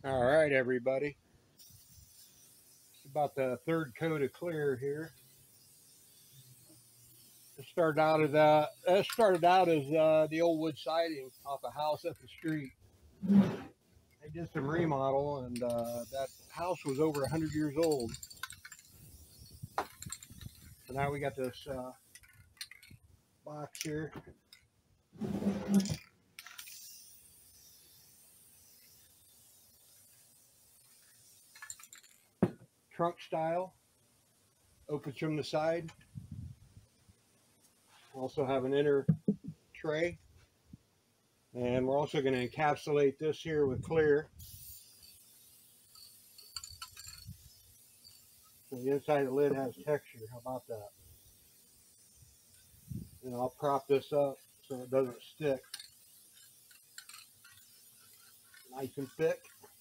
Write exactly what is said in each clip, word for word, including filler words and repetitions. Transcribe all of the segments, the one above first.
All right, everybody. It's about the third coat of clear here. It started out as uh, it started out as uh, the old wood siding off a house up the street. They did some remodel, and uh, that house was over a hundred years old. So now we got this uh, box here. Trunk style, opens from the side. Also have an inner tray, and we're also going to encapsulate this here with clear. So the inside of the lid has texture. How about that? And I'll prop this up so it doesn't stick. Nice and thick.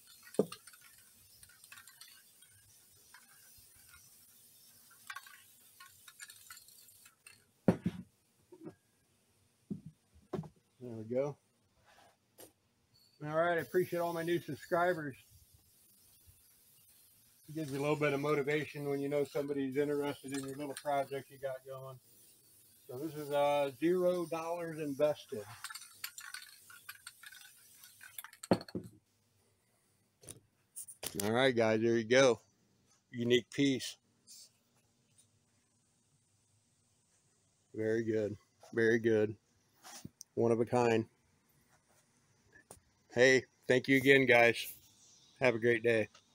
There we go. All right, I appreciate all my new subscribers. It gives you a little bit of motivation when you know somebody's interested in your little project you got going. So this is uh, zero dollars invested. All right, guys, there you go. Unique piece. Very good. Very good. One of a kind. Hey, thank you again, guys. Have a great day.